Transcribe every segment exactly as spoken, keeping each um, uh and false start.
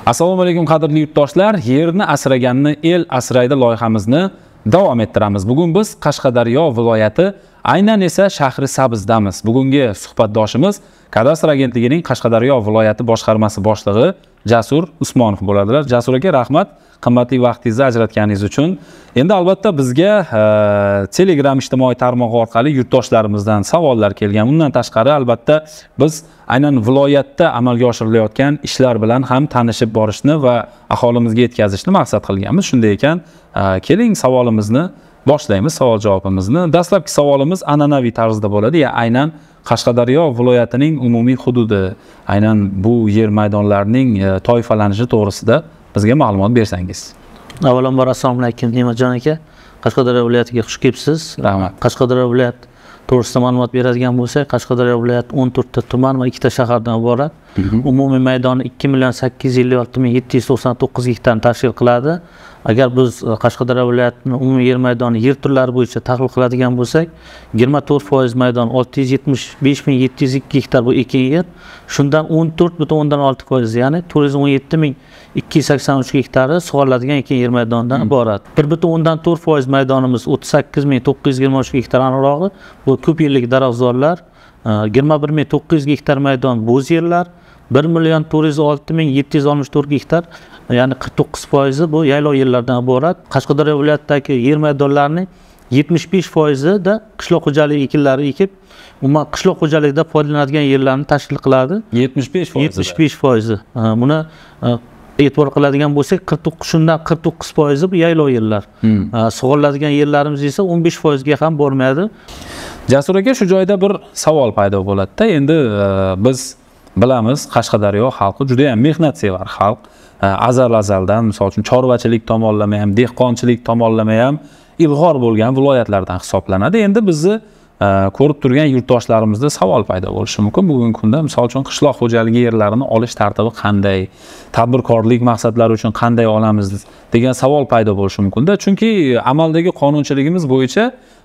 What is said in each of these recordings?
Assalomu alaykum qadrli yurtdoshlar. Yerni asraganni el asraydi loyihamizni davom ettiramiz. Bugun biz Qashqadaryo viloyati, aynan esa shahri Sabzdamiz. Bugungi suhbatdoshimiz Kadastr agentligining Qashqadaryo viloyati boshqarmasi boshlig'i Jasur Usmonov bo'ladilar. Jasur aka, rahmat qimmatli vaqtingizni ajratganingiz uchun. Endi albatta bizga e, Telegram ijtimoiy tarmog'i orqali yurtdoshlarimizdan savollar kelgan. Undan tashqari albatta biz aynan viloyatda amalga oshirilayotgan ishlar bilan ham tanishib borishni va aholimizga yetkazishni maqsad qilganmiz. Shunday ekan, e, keling savolimizni boshlaymiz, savol javobimizni. Dastlabki savolimiz an'anaviy tarzda bo'ladi. Ya aynan Qashqadaryo viloyatining umumiy hududi, aynan bu yer maydonlarining e, toifalanishi to'g'risida bizga ma'lumot bersangiz. Avvalambor assalomu alaykum Ne'matjon aka. Qashqadaryo viloyatiga xush kelibsiz. Rahmat. Qashqadaryo viloyati to'g'risida ma'lumot beradigan bo'lsak, Qashqadaryo viloyati o'n to'rtta tuman va ikkita shahardan iborat. Umumiy maydoni ikki million sakkiz yuz ellik olti ming yetti yuz to'qson to'qqiz gektarni tashkil qiladi. Agar biz Qashqadaryo viloyatining umumiy yer maydoni yer turlari bo'yicha tahlil qiladigan bo'lsak, yigirma to'rt foiz maydon olti yuz yetmish besh ming yetti yuz ikki gektar bu ekin yer. Shundan o'n to'rt butun o'ndan olti foiz, ya'ni to'rt yuz o'n yetti ming ikki yuz sakson uch gektari sug'oriladigan ekin yer maydonidan iborat. bir butun o'ndan to'rt foiz maydonimiz o'ttiz sakkiz ming to'qqiz yuz yigirma uch gektar aniqrog'i bu ko'p yillik daraxtzorlar, yigirma bir ming to'qqiz yuz gektar maydon bo'z yerlar, bir million to'rt yuz olti ming yetti yuz oltmish to'rt gektar, ya'ni qirq to'qqiz foizi bu yaylov yerlardan iborat. Qashqadaryo viloyatidagi yer maydonlarining yetmish besh foizida qishloq xo'jaligi ekinlari ekib, umuman qishloq xo'jaligida foydalanadigan yerlarni tashkil qiladi. yetmish besh foiz. yetmish besh foizi. Buni e'tibor qiladigan bo'lsak, qirq to'qqiz shundan qirq to'qqiz foizi bu yaylov yerlar. Hmm. Sug'oriladigan yerlarimiz esa o'n besh foizga ham bormaydi. Jasur aka, shu joyda bir savol paydo bo'ladi-da. Endi biz bilamiz, Qashqadaryo xalqi juda ham mehnatsevar xalq. Azal-azaldan, misol uchun chorvachilik tomonlama ham, dehqonchilik tomonlama ham ilg'or bo'lgan viloyatlardan hisoblanadi. Endi bizni ko'rib turgan yurtdoshlarimizda savol paydo bo'lishi mumkin. Bugungi kunda misol uchun qishloq xo'jaligi yerlarini olish tartibi qanday, tadbirkorlik maqsadlari uchun qanday olamiz degan savol paydo bo'lishi mumkin-da. Chunki amaldagi qonunchiligimiz bo'yicha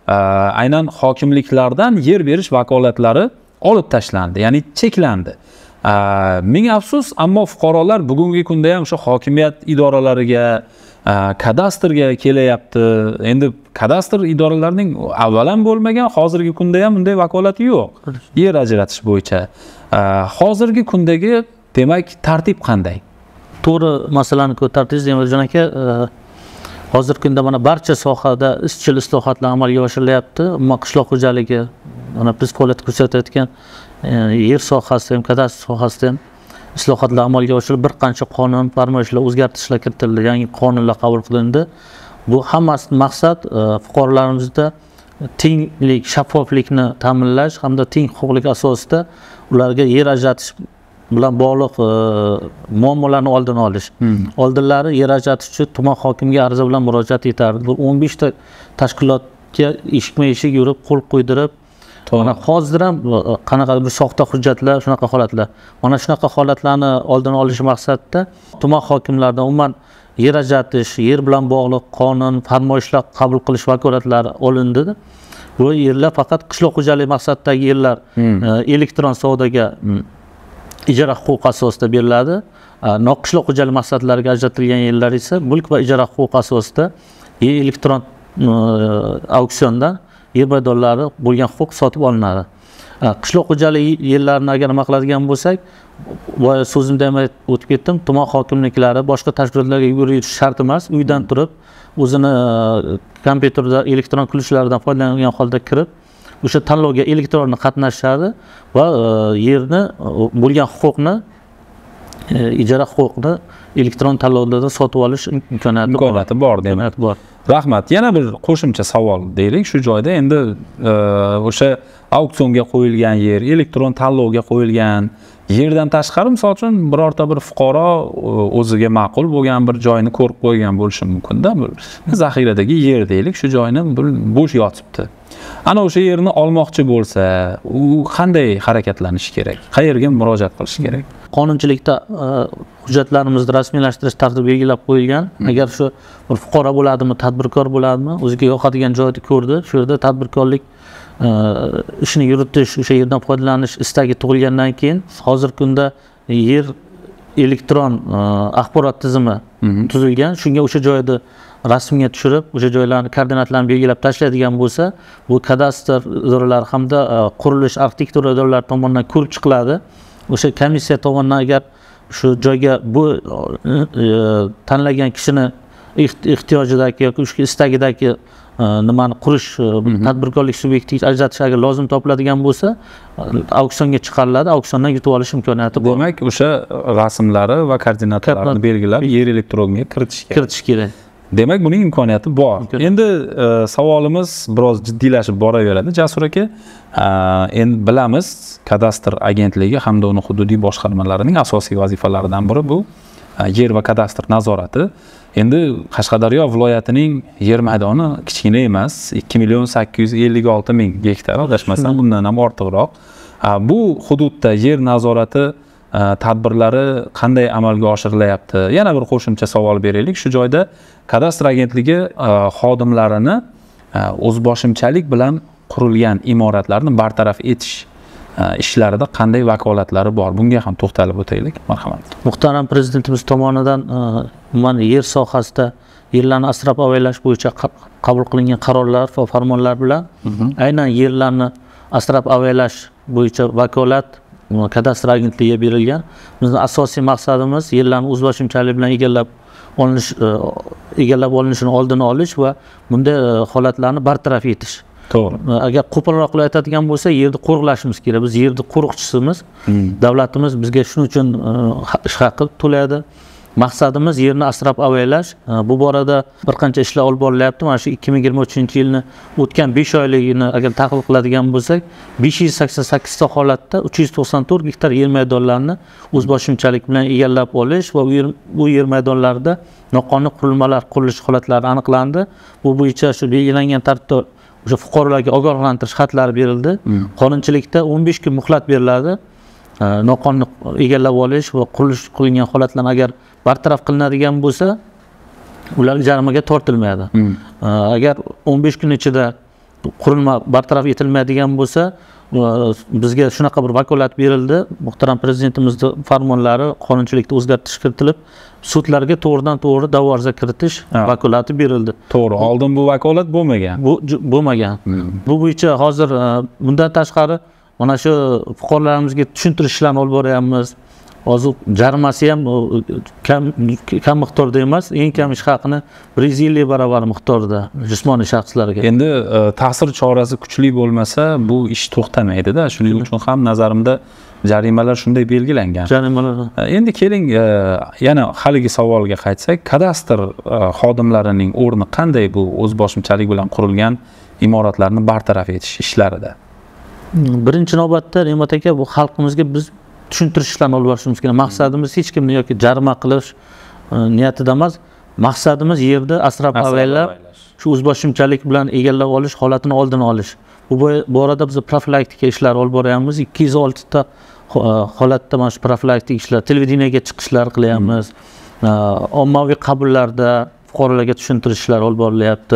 aynan hokimliklardan yer berish vakolatlari olib tashlandi, ya'ni cheklandi. Ming afsus, ammo fuqarolar bugungi kunda ham o'sha hokimiyat idoralariga, kadastrga kelayapti. Endi kadastr idoralarining avvalan bo'lmagan, hozirgi kunda ham bunday vakolati yo'q. Yer ajratish bo'yicha. Hozirgi kundagi demak tartib qanday? To'g'ri masalani ko'tardingiz Ne'matjon aka. Hozirgi kunda mana barcha sohada izchil islohotlar amalga oshirilyapti. Ammo qishloq xo'jaligi, mana biz faoliyat ko'rsatayotgan yer sohasida ham, kadastr sohasida ham islohotlar amalga oshirilib, bir qancha qonun, farmoyishlar, o'zgartirishlar kiritildi, yangi qonunlar qabul qilindi. Bu hammasi maqsad fuqarolarimizda tenglik, shaffoflikni ta'minlash hamda teng huquqlik asosida ularga yer ajratish bilan bog'liq muammolarni oldini olish. Hmm. Oldinlari yer ajratish uchun tuman hokimiga ariza bilan murojaat etardi. Bu o'n besh ta tashkilotga eshikma-eshik yurib, qo'l qo'ydirib, mana hozir ham qanaqa bir soxta hujjatlar, shunaqa holatlar. Mana shunaqa holatlarni oldini olish maqsadida tuman hokimlaridan umuman yer ajratish, yer bilan bog'liq qonun, farmoyishlar qabul qilish vakolatlari olindi. Bu yerlar faqat qishloq xo'jaligi maqsadidagi yerlar hmm. elektron savdoga ijara huquqi asosida beriladi. Noqishloq xo'jaligi maqsadlariga ajratilgan yerlar esa mulk va ijara huquqi asosida elektron auksionda yer maydonlari bo'lgan huquq sotib olinadi. Qishloq xo'jaligi yerlarini agar nima qiladigan bo'lsak, so'zimda ham o'tib ketdim, tuman hokimliklari boshqa tashkilotlarga yurish shart emas, uydan turib o'zini kompyuterda elektron qilishlaridan foydalangan holda kirib, o'sha tanlovga elektron qatnashadi va yerni bo'lgan huquqni, ijara huquqini elektron tanlovlarda sotib olish imkoniyati imkoniyati bor, demak. Bor. Rahmat. Yana bir qo'shimcha savol deylik shu joyda. Endi o'sha auksionga qo'yilgan yer, elektron tanlovga qo'yilgan yerdan tashqari, misol uchun birorta bir fuqaro o'ziga ma'qul bo'lgan bir joyni ko'rib qo'ygan bo'lishi mumkin-da. Zaxiradagi yer deylik, shu joyni bo'sh yotibdi. Ana o'sha yerni olmoqchi bo'lsa, u qanday harakatlanishi kerak? Qayerga murojaat qilish kerak? Qonunchilikda hujjatlarimizni rasmiylashtirish tartibi belgilab qo'yilgan. Agar shu bir fuqaro bo'ladimi, tadbirkor bo'ladimi, o'ziga yoqadigan joyni ko'rdi, shu yerda tadbirkorlik ishini yuritish, o'sha yerdan foydalanish istagi tug'ilgandan keyin hozirgi kunda yer elektron axborot tizimi tuzilgan. Shunga o'sha joyda rasmga tushirib, o'sha joylarni koordinatlarini belgilab tashlaydigan bo'lsa, bu kadastr idoralari hamda qurilish arxitektura idoralari tomonidan ko'rib chiqiladi. O'sha komissiya tomonidan agar shu joyga bu tanlagan kishini ehtiyojidagi yoki o'sha istagidagi nimani qurish tadbirkorlik subyektiga ajratish agar lozim topiladigan bo'lsa, auksionga chiqariladi, auksiondan yutib olish imkoniyati bor. Demak, o'sha rasmlari va koordinatalarini belgilab yer elektronga kiritish kerak. Kiritish kerak. Demak, buning imkoniyati bor. Endi savolimiz biroz jiddiylashib boraveradi. Jasur aka, endi bilamiz, kadastr agentligi hamda uni hududiy boshqarmalarining asosiy vazifalaridan biri bu yer va kadastr nazorati. Endi Qashqadaryo viloyatining yer maydoni kichkina emas, ikki million sakkiz yuz ellik olti ming gektar, adashmasam bundan ham ortiqroq. Bu hududda yer nazorati tadbirlari qanday amalga oshirilyapti? Yana bir qo'shimcha savol beraylik. Shu joyda kadastr agentligi xodimlarini o'zboshimchalik bilan qurilgan imoratlarni bartaraf etish ishlarida qanday vakolatlari bor? Bunga ham to'xtalib o'taylik. Marhamat. Muhtaram Prezidentimiz tomonidan umuman yer sohasida yerlarni asrab avaylash bo'yicha qabul qilingan qarorlar va farmonlar bilan aynan yerlarni asrab avaylash bo'yicha vakolat kadastr agentligiga berilgan. Bizning asosiy maqsadimiz yerlarni o'zboshimchalik bilan egallab olinish egallab olinishini oldini olish va bunday holatlarni bartaraf etish. To'g'ri. Agar qo'polroq qilib aytadigan bo'lsa, yerni qo'riqlashimiz kerak. Biz yerni qo'riqchisimiz. Davlatimiz bizga shuning uchun ish haqi to'laydi. Maqsadimiz yerni asrab avaylash. Bu borada bir qancha ishlar olib borilyapti. Mana shu ikki ming yigirma uchinchi yilni o'tgan besh oyligini agar tahlil qiladigan bo'lsak, besh yuz sakson sakkiz ta holatda uch yuz to'qson to'rt gektar yer maydonlarini o'zboshimchalik bilan egallab olish va bu yer maydonlarida noqonuniy qurilmalar qurilish holatlari aniqlandi. Bu bo'yicha shu belgilangan tartibda o'sha fuqarolarga ogohlantirish xatlari berildi. Qonunchilikda o'n besh kun muhlat beriladi. Noqonuniy egallab olish va qurilish qilingan holatlarni agar bartaraf qilinadigan bo'lsa, ular jarimaga tortilmaydi. Agar o'n besh kun ichida qurilma bartaraf etilmaydigan bo'lsa, bizga shunaqa bir vakolat berildi. Muhtaram Prezidentimizning farmonlari qonunchilikda o'zgartirish kiritilib, sudlarga to'g'ridan to'g'ri da'vo ariza kiritish vakolati berildi. To'g'ri, oldin bu vakolat bo'lmagan. Bu bo'lmagan. Bu bo'yicha hozir bundan tashqari mana shu fuqarolarimizga tushuntirish ishlarini olib boryapmiz. Hozir jarimasi ham kam kam miqdorda emas, eng kam ish haqini bir yuz ellik barobar miqdorda jismoniy shaxslarga. Endi ta'sir chorasi kuchli bo'lmasa, bu ish to'xtamaydi-da. Shuning uchun ham nazarimda jarimalar shunday belgilangan. Jarimalar. Endi keling, yana haligi savolga qaytsak, kadastr xodimlarining o'rni qanday bu o'zboshimchalik bilan qurilgan imoratlarni bartaraf etish ishlarida? Birinchi navbatda Ne'mat aka, bu xalqimizga biz tushuntirish ishlarini olib borishimiz kerak. Maqsadimiz hech kimni yoki jarima qilish niyatida emas. Maqsadimiz yerni asrab avaylab, shu o'zboshimchalik bilan egallab olish holatini oldini olish. Bu borada biz profilaktika ishlari olib boryapmiz. ikki yuz olti ta holatda mana shu profilaktik ishlar, televideniyaga chiqishlar qilyapmiz. Ommaviy qabullarda fuqarolarga tushuntirishlar olib borilyapti.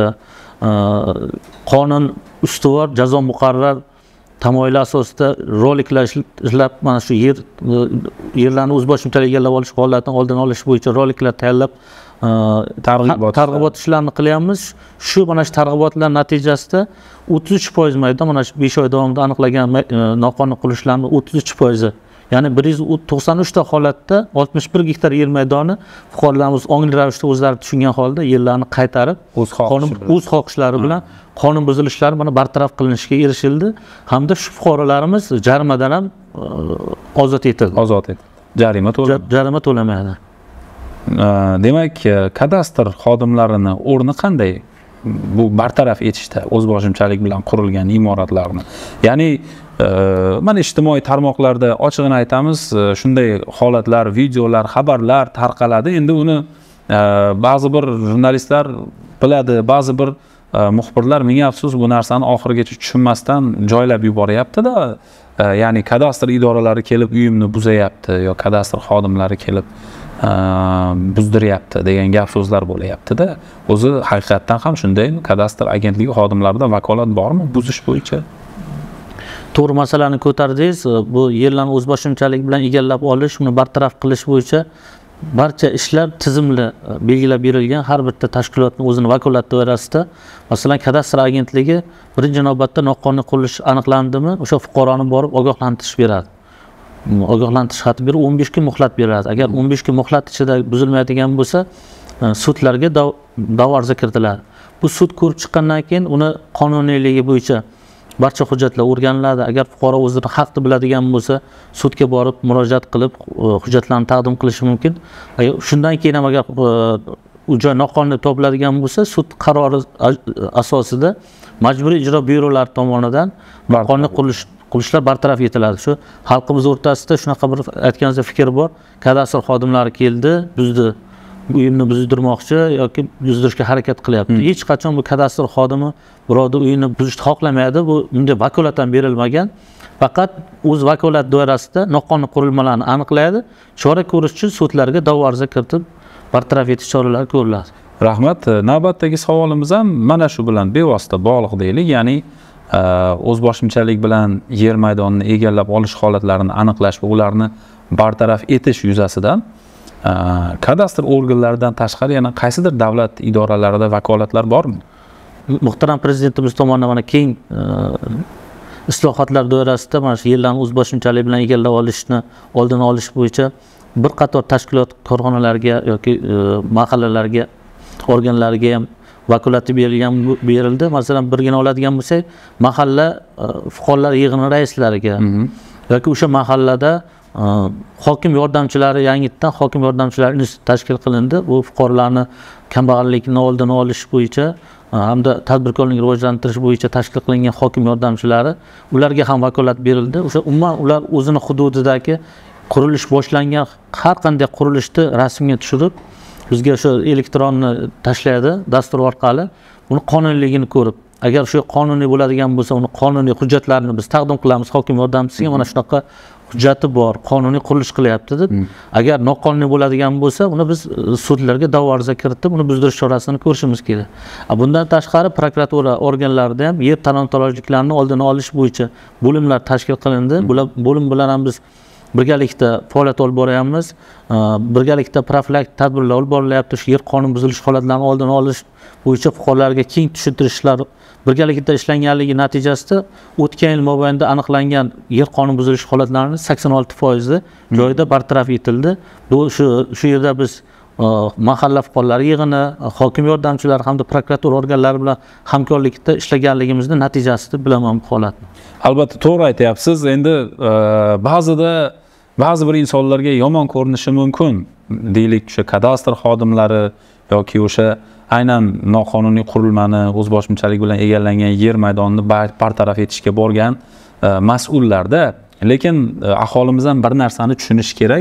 Qonun ustuvor, jazo muqarrar tamoyili asosida roliklar ishlab, mana shu yer yerlarni o'zboshimchalik egallab olish holatini oldini olish bo'yicha roliklar tayyorlab targ'ibot targ'ibot ishlarini qilyapmiz. Shu mana shu targ'ibotlar natijasida o'ttiz uch foiz maydon, mana shu besh oy davomida aniqlagan noqonuniy qurilishlarning o'ttiz uch foizi, ya'ni bir yuz to'qson uch ta holatda oltmish bir gektar yer maydoni fuqarolarimiz ongli ravishda o'zlari tushungan holda yerlarni qaytarib, o'z xohishlari bilan qonun buzilishlari mana bartaraf qilinishiga erishildi hamda shu fuqarolarimiz jarimadan ham ozod etildi. Ozod etildi. Jarima to'lamaydi. Jarima to'lamaydi. Demak, kadastr xodimlarini o'rni qanday bu bartaraf etishda o'zboshimchalik bilan qurilgan imoratlarni? Ya'ni mana ijtimoiy tarmoqlarda ochig'ini aytamiz, shunday holatlar, videolar, xabarlar tarqaladi. Endi uni ba'zi bir jurnalistlar biladi, ba'zi bir muxbirlar menga afsus bu narsani oxirigacha tushunmasdan joylab yuboryapti-da. Ya'ni kadastr idoralari kelib uyimni buzayapti yo kadastr xodimlari kelib buzdiryapti degan gap so'zlar bo'layapti-da. O'zi haqiqatdan ham shunday kadastr agentligi xodimlarida vakolat bormi buzish bo'yicha? to'g'ri masalani ko'tardingiz. Bu yerlarni o'zboshimchalik bilan egallab olish, uni bartaraf qilish bo'yicha barcha ishlar tizimli belgilab berilgan. Har bitta tashkilotning o'zini vakolat doirasida, masalan, kadastr agentligi birinchi navbatda noqonuniy qurilish aniqlandimi, o'sha fuqaroni borib ogohlantirish beradi. Ogohlantirish xati berib o'n besh kun muhlat beradi. Agar o'n besh kun muhlat ichida buzilmaydigan bo'lsa, sudlarga da'vo ariza kiritiladi. Bu sud ko'rib chiqqandan keyin uni qonuniyligi bo'yicha barcha hujjatlar o'rganiladi. Agar fuqaro o'zini haqni biladigan bo'lsa, sudga borib murojaat qilib hujjatlarni taqdim qilishi mumkin. Shundan keyin ham agar u joy noqonuniy topiladigan bo'lsa, sud qarori asosida majburiy ijro byurolari tomonidan noqonuniy qurilish qurishlar bartaraf etiladi. Shu xalqimiz o'rtasida shunaqa bir aytganingizda fikr bor. Kadastr xodimlari keldi, bizni uyimni buzdirmoqchi yoki buzdirishga harakat qilyapti. Hech qachon bu kadastr xodimi birovning uyini buzishni xohlamaydi. Bu bunday vakolat ham berilmagan. Faqat o'z vakolat doirasida noqonuniy qurilmalarni aniqlaydi. Chora ko'rish uchun sudlarga da'vo ariza kiritib bartaraf etish choralari ko'riladi. Rahmat. Navbatdagi savolimiz ham mana shu bilan bevosita bog'liq deylik. Ya'ni o'zboshimchalik bilan yer maydonini egallab olish holatlarini aniqlash va ularni bartaraf etish yuzasidan kadastr organlaridan tashqari yana qaysidir davlat idoralarida vakolatlar bormi? Muhtaram Prezidentimiz tomonidan mana keng islohotlar doirasida mana shu yerlarni o'zboshimchalik bilan egallab olishni oldini olish bo'yicha bir qator tashkilot korxonalarga yoki mahallalarga, organlarga ham vakolati berilgan berildi. Masalan, birgina oladigan bo'lsak, mahalla fuqarolar yig'ini raislariga yoki o'sha mahallada hokim yordamchilari yangidan hokim yordamchilari instituti tashkil qilindi. Bu fuqarolarni kambag'allikni oldini olish bo'yicha hamda tadbirkorlikni rivojlantirish bo'yicha tashkil qilingan hokim yordamchilari, ularga ham vakolat berildi. O'sha umuman ular o'zini hududidagi qurilish boshlangan har qanday qurilishni rasmga tushirib, bizga o'sha elektronni tashlaydi dastur orqali. Uni qonuniyligini ko'rib, agar shu qonuniy bo'ladigan bo'lsa, uni qonuniy hujjatlarini biz taqdim qilamiz hokim yordamchisiga. Mana shunaqa hujjati bor, qonuniy qurilish qilyapti deb. Agar noqonuniy bo'ladigan bo'lsa, uni biz sudlarga da'vo ariza kiritib, uni buzdirish chorasini ko'rishimiz kerak. Bundan tashqari prokuratura organlarida ham yer talon-torojliklarini oldini olish bo'yicha bo'limlar tashkil qilindi. Bular bo'lim bilan ham biz birgalikda faoliyat olib boryapmiz. Birgalikda profilaktik tadbirlar olib borilyapti. Shu yer qonun buzilish holatlarini oldini olish bo'yicha fuqarolarga keng tushuntirishlar birgalikda ishlanganligi natijasida o'tgan yil mobaynida aniqlangan yer qonun buzilish holatlarining sakson olti foizi joyida bartaraf etildi. Bu shu shu yerda biz mahalla fuqarolar yig'ini, hokim yordamchilari hamda prokuratura organlari bilan hamkorlikda ishlaganligimizning natijasida bilaman bu holatni. Albatta to'g'ri aytyapsiz. Endi ba'zida ba'zi bir insonlarga yomon ko'rinishi mumkin. Deylik, o'sha kadastr xodimlari yoki o'sha aynan noqonuniy qurilmani o'zboshimchalik bilan egallangan yer maydonini bartaraf etishga borgan mas'ullarda, lekin aholimizdan bir narsani tushunish kerak.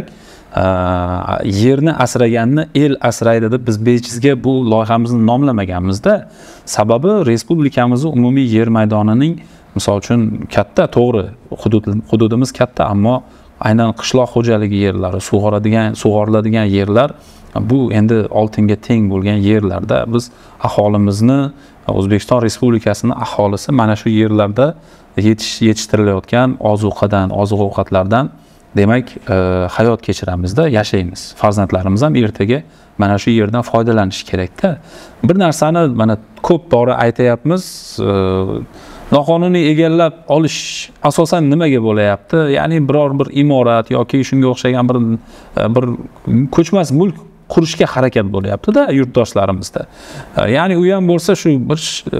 Yerni asraganni el asraydi deb biz bejizga bu loyihamizni nomlamaganmizda. Sababi respublikamizning umumiy yer maydonining misol uchun katta, to'g'ri, hudud hududimiz katta, ammo aynan qishloq xo'jaligi yerlari, sug'oradigan, sug'oriladigan yerlar bu endi oltinga teng bo'lgan yerlarda biz aholimizni, O'zbekiston Respublikasining aholisi mana shu yerlarda yetish yetishtirilayotgan ozuqadan, oziq-ovqatlardan demak hayot kechiramizda, yashaymiz. Farzandlarimiz ham ertaga mana shu yerdan foydalanish kerakda. Bir narsani mana ko'p bora aytayapmiz, noqonuniy egallab olish asosan nimaga bo'layapti? Ya'ni biror bir imorat yoki shunga o'xshagan bir bir ko'chmas mulk qurishga harakat bo'lyapti-da yurtdoshlarimizda. Ya'ni u ham bo'lsa shu bir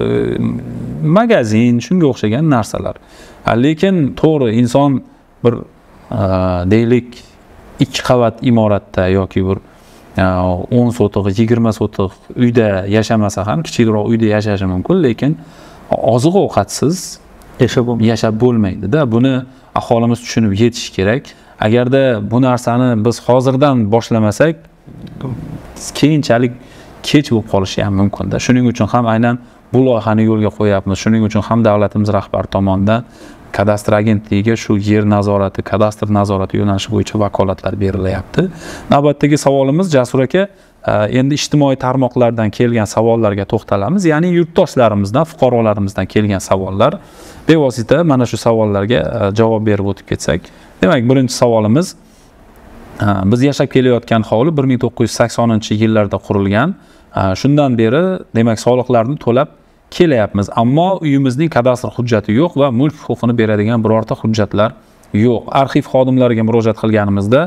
magazin, shunga o'xshagan narsalar. Lekin to'g'ri, inson bir deylik ikki qavat imoratda yoki bir o'n sotiq, yigirma sotiq uyda yashamasa ham, kichikroq uyda yashashi mumkin, lekin oziq-ovqatsiz yashab bo'lmaydi-da. Buni aholimiz tushunib yetish kerak. Agarda bu narsani biz hozirdan boshlamasak, keyinchalik kech bo'lib qolishi ham mumkin-da. Shuning uchun ham aynan bu loyihani yo'lga qo'yapmiz. Shuning uchun ham davlatimiz rahbari tomonidan kadastr agentligiga shu yer nazorati, kadastr nazorati yo'nalishi bo'yicha vakolatlar berilyapti. Navbatdagi savolimiz Jasur aka, endi ijtimoiy tarmoqlardan kelgan savollarga to'xtalamiz. Ya'ni yurtdoshlarimizdan, fuqarolarimizdan kelgan savollar. Bevosita mana shu savollarga javob berib o'tib ketsak. Demak, birinchi savolimiz, biz yashab kelayotgan hovli bir ming to'qqiz yuz saksoninchi yillarda qurilgan. Shundan beri demak soliqlarni to'lab kelyapmiz, ammo uyimizning kadastr hujjati yo'q va mulk huquqini beradigan birorta hujjatlar yo'q. Arxiv xodimlariga murojaat qilganimizda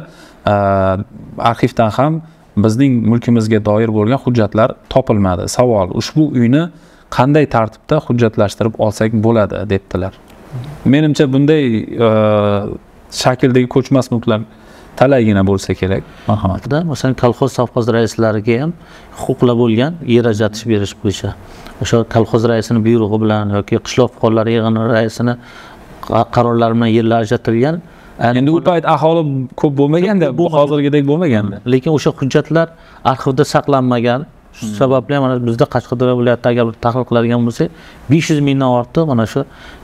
arxivdan ham bizning mulkimizga doir bo'lgan hujjatlar topilmadi. Savol, ushbu uyni qanday tartibda hujjatlashtirib olsak bo'ladi debdilar. Menimcha bunday shakldagi ko'chmas mulklar talaygina bo'lsa kerak. Marhamatda, masalan, kolxoz savxoz raislariga ham huquqlar bo'lgan yer ajratish berish bo'yicha. O'sha kolxoz raisining buyrug'i bilan yoki qishloq fuqarolar yig'ini raisini qarorlari bilan yerlar ajratilgan. Endi u payt aholi ko'p bo'lmaganda, bu hozirgidek bo'lmaganda. Lekin o'sha hujjatlar arxivda saqlanmagan. Shu sababli mana bizda Qashqadaryo viloyatida agar tahlil qiladigan bo'lsak, besh yuz mingdan ortiq mana shu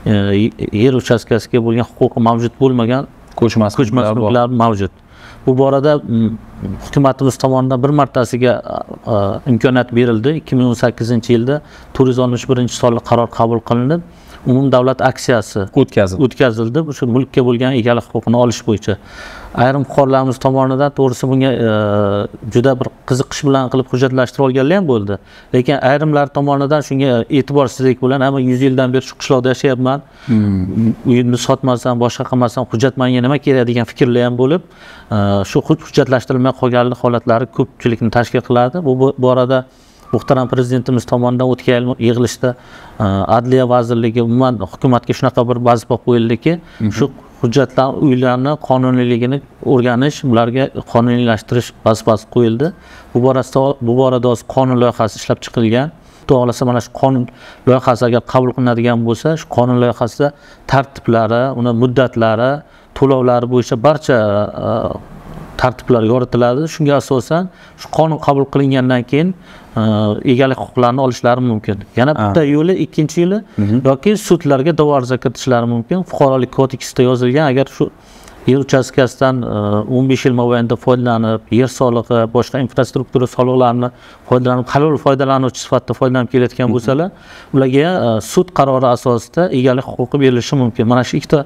yer uchastkasiga bo'lgan huquqi mavjud bo'lmagan ko'chmas mulklar mavjud. Bu borada hukumatimiz tomonidan bir martasiga imkoniyat berildi. ikki ming o'n sakkizinchi yilda to'rt yuz oltmish birinchi sonli qaror qabul qilinib, umumdavlat aksiyasi o'tkazildi. O'tkazildi. O'sha mulkka bo'lgan egalik huquqini olish bo'yicha. Ayrim fuqarolarimiz tomonidan to'g'risi bunga juda bir qiziqish bilan qilib hujjatlashtirib olganlar ham bo'ldi. Lekin ayrimlar tomonidan shunga e'tiborsizlik bilan, "Ama yuz yildan beri shu qishloqda yashayapman. Uyimni sotmasam, boshqa qilmasam, hujjat menga nima kerak?" degan fikrlar ham bo'lib, shu hujjatlashtirilmay qolgan holatlari ko'pchilikni tashkil qiladi. Bu borada muhtaram prezidentimiz tomonidan o'tgan yig'ilishda Adliya vazirligi umuman hukumatga shunaqa bir vazifa qo'yildiki, shu hujjatlar, uylarni qonuniyligini o'rganish, ularga qonuniylashtirish vazifasi qo'yildi. Bu borada bu borada qonun loyihasi ishlab chiqilgan. Xudo xolasa mana shu qonun loyihasi agar qabul qilinadigan bo'lsa, shu qonun loyihasida tartiblari, uni muddatlari, to'lovlari bo'yicha barcha tartiblar yoritiladi. Shunga asosan shu qonun qabul qilingandan keyin egalik huquqlarini olishlari mumkin. Yana bitta yo'li, ikkinchi yo'li yoki sudlarga da'vo ariza kiritishlari mumkin. Fuqarolik kodeksida yozilgan, agar shu yer uchastkasidan o'n besh yil mobaynida foydalanib, yer solig'i, boshqa infrastruktura soliqlarini foydalanib, halol foydalanuvchi sifatida foydalanib kelayotgan bo'lsalar, ularga sud qarori asosida egalik huquqi berilishi mumkin. Mana shu ikkita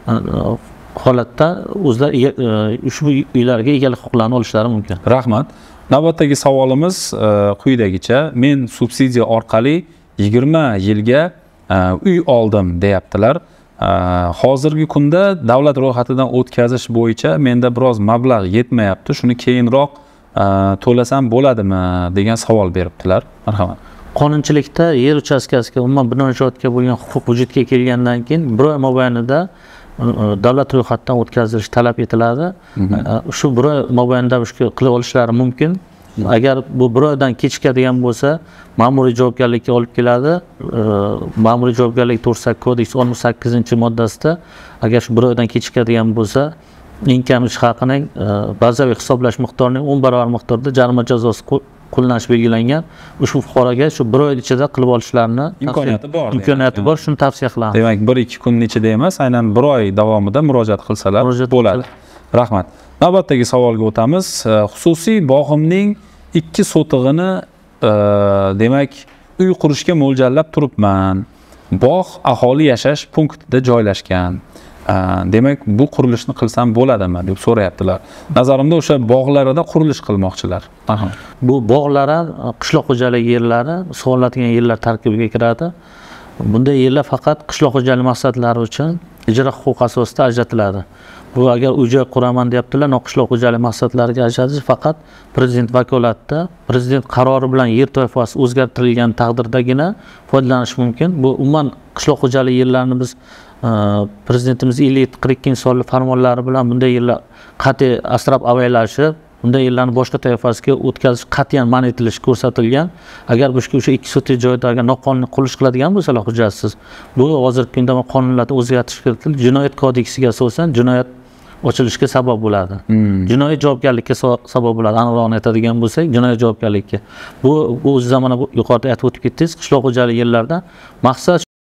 holatda o'zlar ushbu uylarga egalik huquqlarini olishlari mumkin. Rahmat. Navbatdagi savolimiz quyidagicha: men subsidiya orqali yigirma yilga uy oldim deyaptilar. Hozirgi kunda davlat ro'yxatidan o'tkazish bo'yicha menda biroz mablag' yetmayapti. Shuni keyinroq to'lasam bo'ladimi degan savol beribdilar. Marhamat. Qonunchilikda yer uchastkasiga umuman bino ijodga bo'lgan huquq vujudga kelgandan keyin bir oy mobaynida davlat ro'yxatidan o'tkazilish talab etiladi. Shu bir oy mobaynida shu qilib olishlari mumkin. Agar bu bir oydan kechikadigan bo'lsa, ma'muriy javobgarlikka olib keladi. Ma'muriy javobgarlik to'g'risidagi kodeks oltmish sakkizinchi moddasida agar shu bir oydan kechikadigan bo'lsa, eng kam ish haqining bazaviy hisoblash miqdorining o'n barobar miqdorda jarima jazosi qo'llanish belgilangan. Ushbu fuqaroga shu bir oy ichida qilib olishlarini imkoniyati bor. Imkoniyati bor, shuni tavsiya qilaman. Demak, bir ikki kun ichida emas, aynan bir oy davomida murojaat qilsalar bo'ladi. Rahmat. Navbatdagi savolga o'tamiz. Xususiy bog'imning ikki sotig'ini demak uy qurishga mo'ljallab turibman. Bog' aholi yashash punktida joylashgan. Demak, bu qurilishni qilsam bo'ladimi deb so'rayaptilar. Nazarimda o'sha bog'larida qurilish qilmoqchilar. Bu bog'lar ham qishloq xo'jaligi yerlari, sug'oriladigan yerlar tarkibiga kiradi. Bunday yerlar faqat qishloq xo'jaligi maqsadlari uchun ijro huquqi asosida ajratiladi. Bu agar uy-joy quraman deyaptilar, noqishloq xo'jaligi maqsadlariga ajratish faqat prezident vakolatida, prezident qarori bilan yer toifasi o'zgartirilgan taqdirdagina foydalanish mumkin. Bu umuman qishloq xo'jaligi yerlarini biz prezidentimiz ellik yetti qirq ikkinchi sonli farmonlari bilan bunday yerlar qat'iy asrab avaylashib, bunday yerlarni boshqa toifasiga o'tkazish qat'iyan man etilishi ko'rsatilgan. Agar bu o'sha ikki sotik joyda agar noqonuniy qurilish qiladigan bo'lsalar hujjatsiz, bu hozirgi kunda qonunlarda o'zgartirish kiritilib, jinoyat kodeksiga asosan jinoyat ochilishga sabab bo'ladi. Hmm. Jinoiy javobgarlikka sabab bo'ladi. Aniqroq aytadigan bo'lsak, jinoiy javobgarlikka. Bu bu o'z zamonida yuqorida aytib o'tib ketdingiz, qishloq xo'jaligi yerlarida maqsad